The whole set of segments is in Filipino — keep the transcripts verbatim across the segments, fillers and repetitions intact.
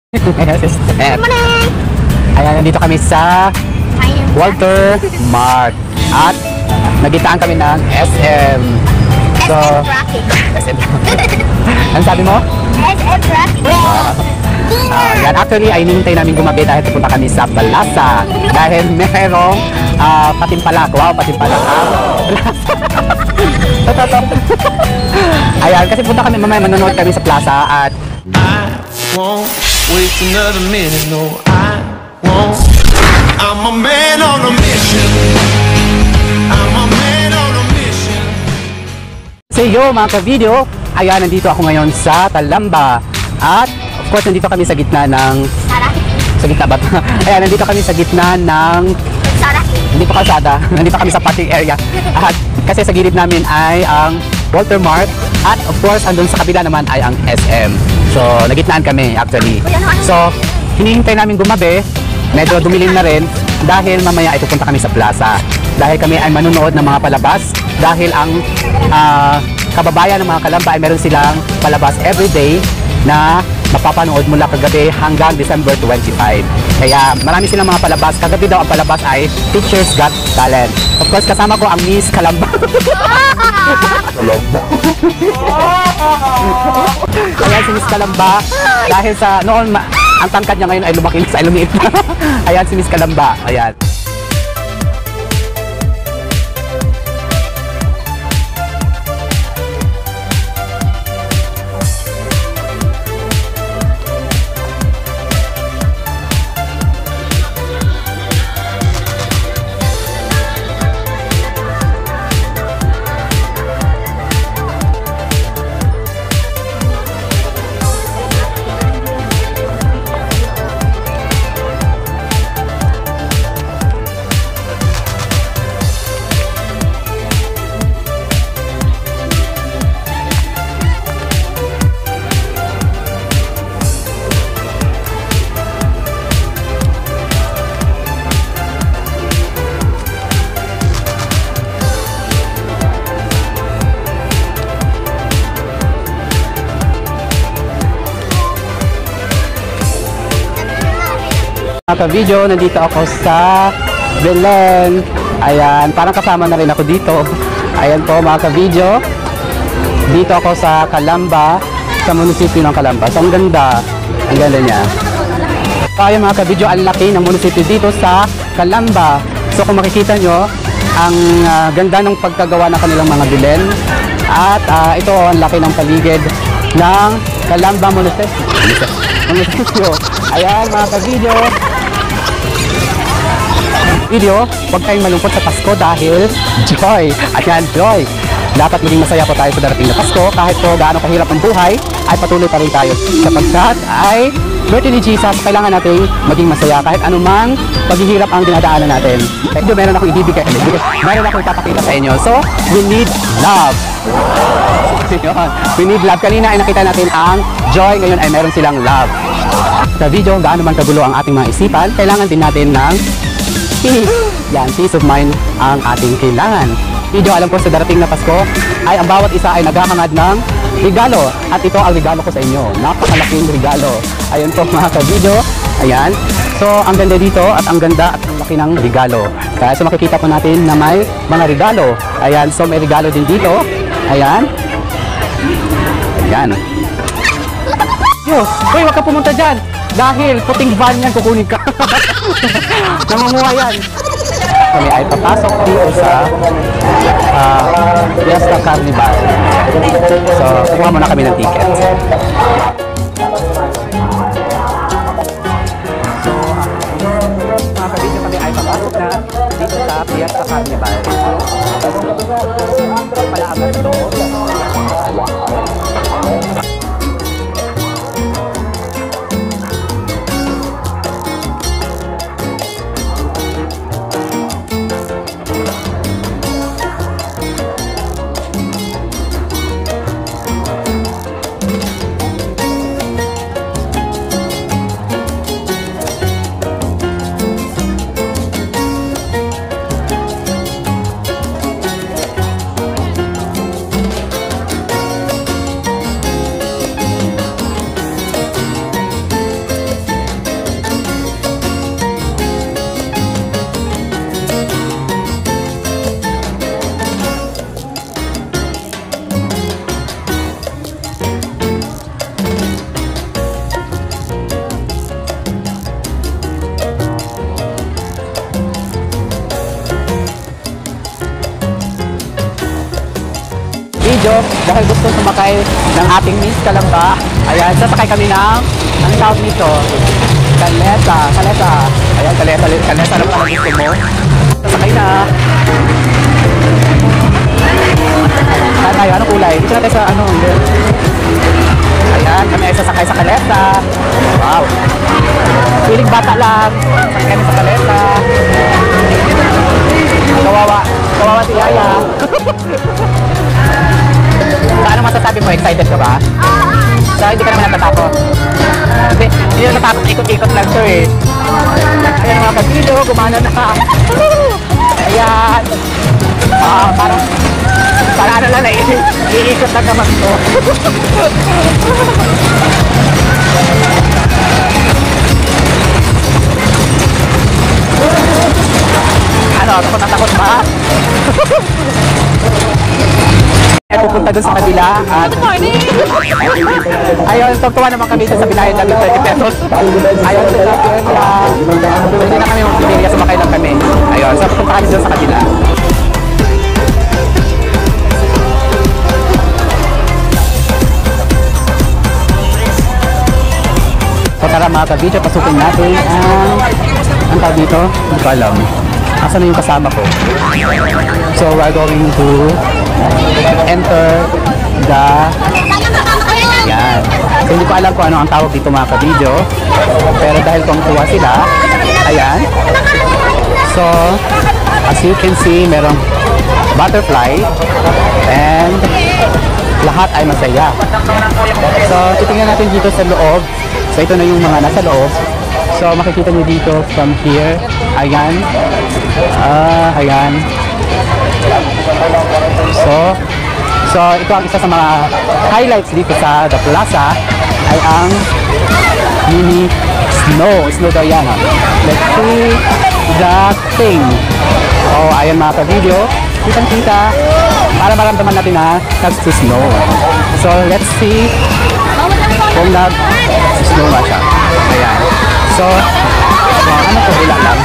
Step. Ayan, nandito kami sa Walter Mart at nagitaan kami ng S M. So, S M Traffic. Ano sabi mo? S M Traffic. Uh, yan, actually ay hinihintay namin gumabi dahil pupunta kami sa Balasa dahil merong uh, patimpalak. Wow, patimpalak ang Plaza. Ayan, kasi punta kami mamaya, manonood kami sa Plaza at I won't wait another minute, no I won't. I'm a man on a mission. I'm a man on a mission. So yo mga ka-video, ayan, nandito ako ngayon sa Calamba at of course nandito kami sa gitna ng sa gitna ba? Ayan, nandito kami sa gitna ng hindi pa kalsada, nandito kami sa parking area at kasi sa gilid namin ay ang Walter Mart at of course andun sa kabila naman ay ang S M. So nagitnaan kami actually. So hinihintay namin gumabi, medyo dumilim na rin dahil mamaya ay pupunta kami sa Plaza dahil kami ay manunood ng mga palabas dahil ang uh, kababayan ng mga Calamba ay meron silang palabas everyday na mapapanood mula kagabi hanggang December twenty-five. Kaya marami silang mga palabas. Kagabi daw ang palabas ay Teachers Got Talent. Of course, kasama ko ang Miss Calamba. Ayan si Miss Calamba. Dahil sa noon, ang tangkad niya ngayon ay lumaki sa lumiit na. Ayan si Miss Calamba. Ayan. Mga ka-video, nandito ako sa Belen. Ayan, parang kasama na rin ako dito. Ayan po mga ka-video. Dito ako sa Calamba, sa munisipyo ng Calamba. So ang ganda, ang ganda niya. Kaya mga ka-video, ang laki ng munisipyo dito sa Calamba. So kung makikita nyo, ang uh, ganda ng pagkagawa ng kanilang mga Belen. At uh, ito ang laki ng paligid ng Calamba Munisipyo. Munisipyo. Ayan mga ka-video. Video, huwag kayong malungkot sa Pasko dahil joy! Ayan, joy! Dapat maging masaya po tayo sa darating na Pasko kahit po gaano kahirap ang buhay ay patuloy pa rin tayo sapagkat ay birthday ni Jesus, kailangan natin maging masaya kahit anumang paghihirap ang dinadaanan natin. Medyo meron akong ibibigay, meron akong ipapakita sa inyo. So, we need love! We need love. Kanina ay nakita natin ang joy, ngayon ay meron silang love. Sa video, gaano man kagulo ang ating mga isipan, kailangan din natin ng peace. Yan, peace of mind ang ating kailangan. Video, alam ko sa darating na Pasko ay ang bawat isa ay naghahangad ng regalo. At ito ang regalo ko sa inyo. Napakalaking regalo. Ayun po mga ka-video. Ayan. So, ang ganda dito at ang ganda at ang laki ng regalo. Kaya so makikita po natin na may mga regalo. Ayan. So, may regalo din dito. Ayan. Ayan. Yo, uy, wag ka pumunta dyan. Dahil puting van yan, kukunin ka. Nangunguha yan. Kami ay papasok dito sa uh, Fiesta Carnival. So, kuha muna kami ng ticket. So, mga kabidyo, kami ay papasok na dito sa Fiesta Carnival. Pala agad ito. video dahil gusto sumakay ng ating Miss Kalamba. Ayan, sasakay kami ng, ang tawag nito, Kalesa, Kalesa. Ayan, Kalesa, Kalesa lang pala gusto mo. Sasakay na. Saan tayo? Anong kulay? Dito natin sa ano? Ayan, kami ay sasakay sa Kalesa. Wow. Piling bata lang. Sasakay kami sa Kalesa. Kawawa. Kawawa si Yaya. So, anong masasabi mo? Excited ka ba? So, hindi ka naman natatakot? Hindi, hindi na natatakot. Ikot-ikot lang to eh. Ayan mga ka-video, gumana na ka. Ayan. Ah, parang, parang ano lang eh. Iikot lang naman to. Ano, takot na takot ba? Eh, pupunta dun sa kabila at ayun, tagtuwa naman kami dun sa binayan namin thirty pesos. Ayun, dun na kaya hindi na kami magpipili kasi sumakay lang kami. Ayun, so pupunta kami dun sa kabila. So tara mga ka-video, pasukin natin ang ang tawag dito, hindi ko alam. Asan na yung kasama ko? So we're going to enter the yan. So hindi ko alam kung ano ang tawag dito mga ka-video, pero dahil kung tuwa sila, ayan. So as you can see, merong butterfly and lahat ay masaya. So titingnan natin dito sa loob. So ito na yung mga nasa loob. So makikita niyo dito from here. Ayan. Ah, uh, ayan. So, so ito ang isa sa mga highlights dito sa The Plaza ay ang mini snow. Snow daw yan. Ha? Let's see the thing. Oh, ayan mga ka-video. Kitang-kita para maramdaman natin na nag-snow. So, let's see kung nag-snow na siya. Ayan. So, uh, ano ko bula lang.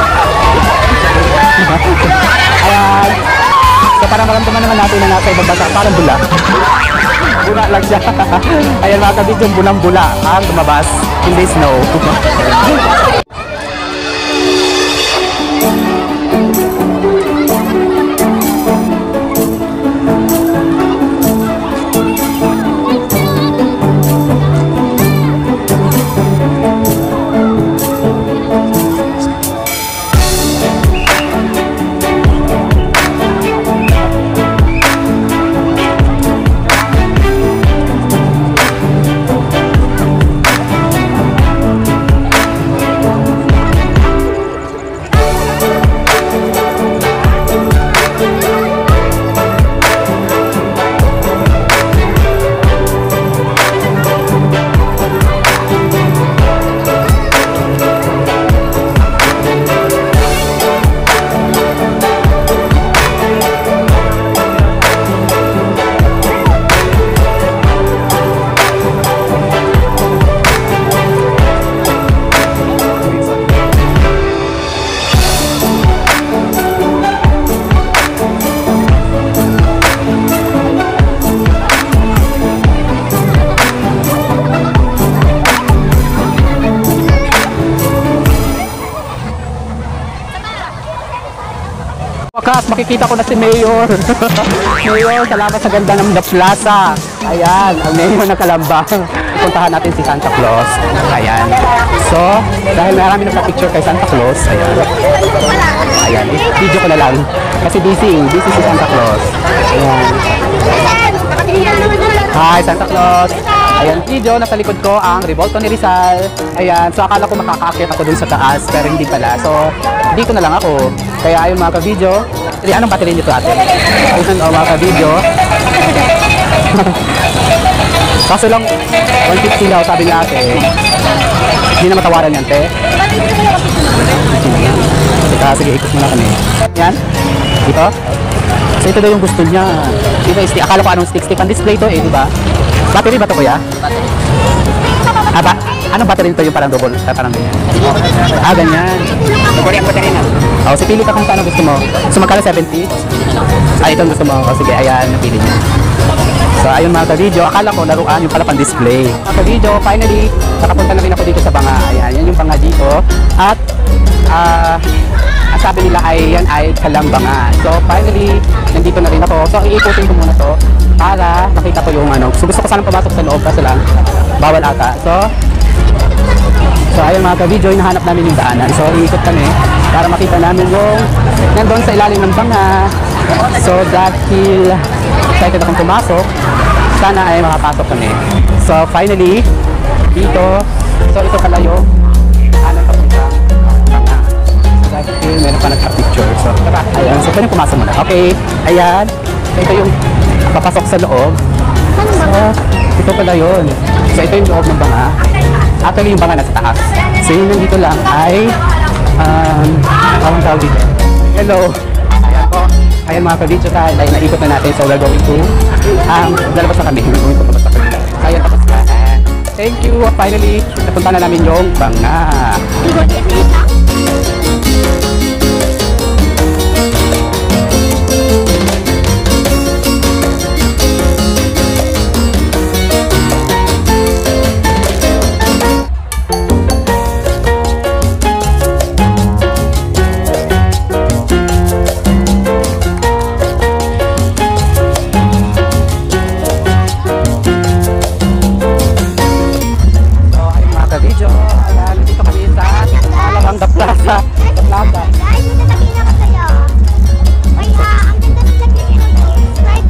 Ayan. So, parang maramdaman naman natin na nasa ibang basa. Parang bula. Bula lang siya. Ayan mga kabidyo, bulang-bula ang lumabas. Hindi snow. Wakas, makikita ko na si Mayor. Mayor, salamat sa ganda ng The Plaza. Ayan, ang Mayor ng Kalamba. Puntahan natin si Santa Claus. Ayan. So, dahil marami nagpa-picture kay Santa Claus, ayan. Ayan, video ko na lang. Kasi busy, busy si Santa Claus. Ayan. Hi, Santa Claus. Ayan, video, nasa likod ko ang Revolto ni Rizal. Ayan, so akala ko makakakit ako dun sa taas, pero hindi pala. So, dito na lang ako. Kaya ayun mga ka-video. Anong battery nito ate? Ayun o mga ka-video. Kaso lang, one fifty daw sabi ni ate. Hindi na matawaran yan, te. Sige, sige, ikot muna kami. Yan, dito. So ito daw yung gusto niya. Dito, akala ko anong stick-stick. Ang display to eh, di ba? Battery ba ito kuya? Ah, ba? Anong battery nito yung parang double? Ah, parang ganyan. Ah, ganyan. Double yung battery na. Oh, so pili ka kung paano gusto mo. So magkala seventy? Ah, ito gusto mo. Oh, sige, ayan, napili niya. So ayun mga ka-video, akala ko laruan yung pala pang display. Mga ka-video, finally, nakapunta na rin ako dito sa banga. Ayan, yan yung banga dito. At, ah, ang sabi nila ay yan ay Kalambanga. So finally, nandito na rin ako. So iikutin ko muna to para makita ko yung ano. So gusto ko sanang pumasok sa loob kasi lang bawal ata. So, so ayun mga ka-video, hinahanap namin yung daanan. So iikot kami para makita namin yung nandun sa ilalim ng banga. So dahil excited akong pumasok, sana ay makapasok kami. So finally, dito, so ito pala yung anan papunta banga. So dahil meron pa nagpa-picture. So tara, ayan, so pwede pumasok muna. Okay, ayan, so ito yung papasok sa loob. So ito pala yun. So ito yung loob ng banga. Actually yung banga nasa taas. So yun nandito lang ay um, ang tawag dito. Hello. Ayan po. Ayan mga ka-video tayo, dahil naikot na natin, so we're going to um, lalabas na kami, we're going to labas na kami. Ayan, tapos na. Thank you, finally, napunta na namin yung banga. Plaza. Plaza. Guys, sasabihin ako sa'yo. Ay, ah, ang ganda ng lagyan niyo ng Sprite.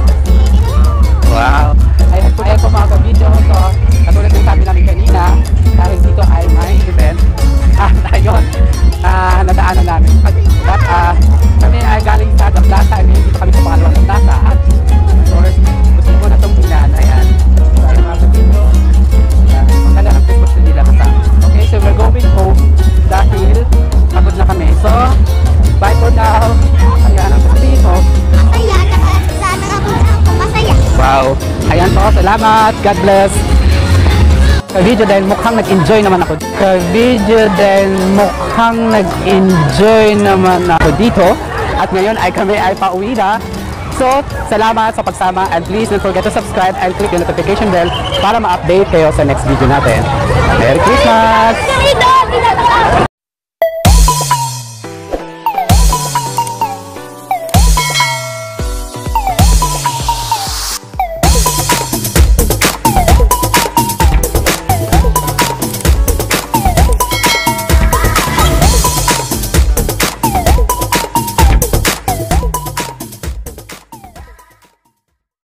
Wow. Ayan po, ayan po mga ka-video. So, katulad ng sabi namin kanina, dahil dito ay may event. Ah, ayun. Ah, nadaanan namin. At ah, kami ay galing sa The Plaza. I mean, dito kami sa pangalawang The Plaza. At, of course, gusto ko na itong tingnan. Ayan. So, ayan mga ka-video. Ayan. Magkala ang Christmas na nila basta. Okay, so we're going home. Dahil pagod na kami. So, bye for now. Ayan ang sasabihin ko. Masaya, sana ako ako masaya. Wow. Ayan po, salamat. God bless. Ka-video dahil mukhang nag-enjoy naman ako. Ka-video dahil mukhang nag-enjoy naman ako dito. At ngayon ay kami ay pauwi na. So, salamat sa pagsama and please don't forget to subscribe and click the notification bell para ma-update kayo sa next video natin. Merry Christmas!